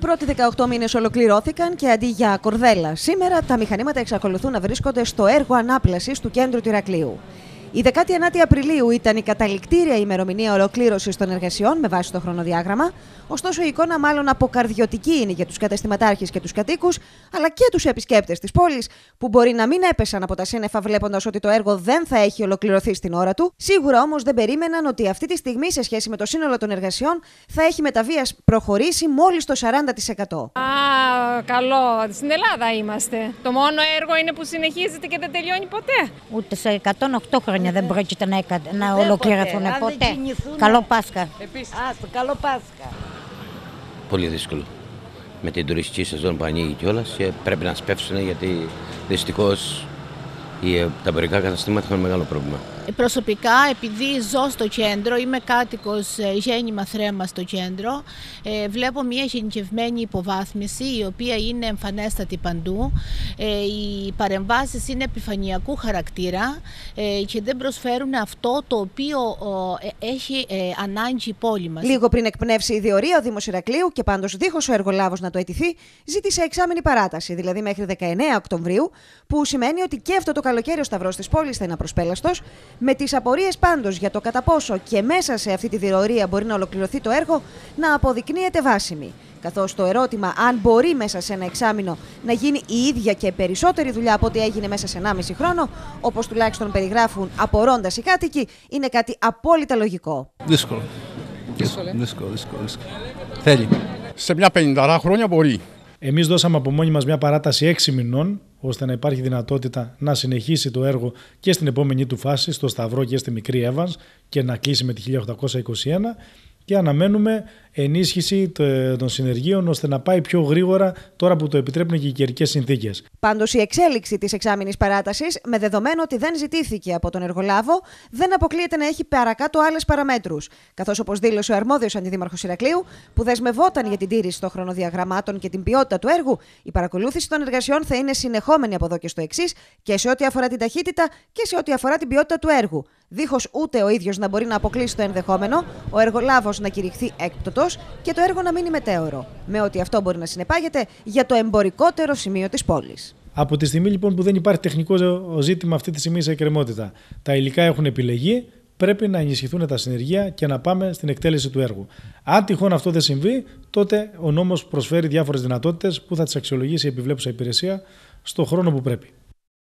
πρώτοι 18 μήνες ολοκληρώθηκαν και αντί για κορδέλα σήμερα, τα μηχανήματα εξακολουθούν να βρίσκονται στο έργο ανάπλασης του κέντρου του Ηρακλείου. Η 19η Απριλίου ήταν η καταληκτήρια ημερομηνία ολοκλήρωσης των εργασιών με βάση το χρονοδιάγραμμα, ωστόσο η εικόνα μάλλον αποκαρδιωτική είναι για τους καταστηματάρχες και τους κατοίκους, αλλά και τους επισκέπτες της πόλης, που μπορεί να μην έπεσαν από τα σύννεφα βλέποντας ότι το έργο δεν θα έχει ολοκληρωθεί στην ώρα του. Σίγουρα όμως δεν περίμεναν ότι αυτή τη στιγμή, σε σχέση με το σύνολο των εργασιών, θα έχει με τα βίας προχωρήσει μόλις το 40%. Καλό. Στην Ελλάδα είμαστε. Το μόνο έργο είναι που συνεχίζεται και δεν τελειώνει ποτέ. Ούτε σε 108 χρόνια δεν πρόκειται να ολοκληρωθούν ποτέ. Καλό Πάσχα. Καλό Πάσχα. Πολύ δύσκολο. Με την τουριστική σεζόν που ανοίγει κιόλας και πρέπει να σπεύσουν, γιατί δυστυχώς τα εμπορικά καταστήματα έχουν μεγάλο πρόβλημα. Προσωπικά, επειδή ζω στο κέντρο, είμαι κάτοικος γέννημα θρέμα στο κέντρο, βλέπω μια γενικευμένη υποβάθμιση, η οποία είναι εμφανέστατη παντού. Οι παρεμβάσεις είναι επιφανειακού χαρακτήρα και δεν προσφέρουν αυτό το οποίο έχει ανάγκη η πόλη μας. Λίγο πριν εκπνεύσει η διορία, ο Δήμος Ηρακλείου, και πάντως δίχως ο εργολάβος να το αιτηθεί, ζήτησε εξάμηνη παράταση, δηλαδή μέχρι 19 Οκτωβρίου, που σημαίνει ότι και αυτό το καλοκαίρι ο σταυρός της πόλης θα είναι απροσπέλαστος. Με τις απορίες πάντως για το κατά πόσο και μέσα σε αυτή τη διορία μπορεί να ολοκληρωθεί το έργο να αποδεικνύεται βάσιμη. Καθώς το ερώτημα αν μπορεί μέσα σε ένα εξάμηνο να γίνει η ίδια και περισσότερη δουλειά από ό,τι έγινε μέσα σε 1,5 χρόνο, όπως τουλάχιστον περιγράφουν απορώντας οι κάτοικοι, είναι κάτι απόλυτα λογικό. Δύσκολο. Θέλει. Σε μια 50 χρόνια μπορεί. Εμείς δώσαμε από μόνοι μας μια παράταση 6 μηνών, ώστε να υπάρχει δυνατότητα να συνεχίσει το έργο και στην επόμενη του φάση, στο Σταυρό και στη Μικρή Εύβανς, και να κλείσει με τη 1821, και αναμένουμε ενίσχυση των συνεργείων ώστε να πάει πιο γρήγορα τώρα που το επιτρέπουν και οι καιρικές συνθήκες. Πάντως η εξέλιξη της εξάμηνης παράτασης, με δεδομένο ότι δεν ζητήθηκε από τον εργολάβο, δεν αποκλείεται να έχει παρακάτω άλλες παραμέτρους. Καθώς, όπως δήλωσε ο αρμόδιος αντιδήμαρχος Ηρακλείου, που δεσμευόταν για την τήρηση των χρονοδιαγραμμάτων και την ποιότητα του έργου, η παρακολούθηση των εργασιών θα είναι συνεχόμενη από εδώ και στο εξής, και σε ό,τι αφορά την ταχύτητα και σε ό,τι αφορά την ποιότητα του έργου. Δίχως ούτε ο ίδιος να μπορεί να αποκλείσει το ενδεχόμενο, ο εργολάβος να κηρυχθεί έκπτωτος και το έργο να μείνει μετέωρο, με ό,τι αυτό μπορεί να συνεπάγεται για το εμπορικότερο σημείο της πόλης. Από τη στιγμή λοιπόν που δεν υπάρχει τεχνικό ζήτημα αυτή τη στιγμή σε εκκρεμότητα, τα υλικά έχουν επιλεγεί, πρέπει να ενισχυθούν τα συνεργεία και να πάμε στην εκτέλεση του έργου. Αν τυχόν αυτό δεν συμβεί, τότε ο νόμος προσφέρει διάφορες δυνατότητες που θα τις αξιολογήσει η επιβλέπουσα υπηρεσία στο χρόνο που πρέπει.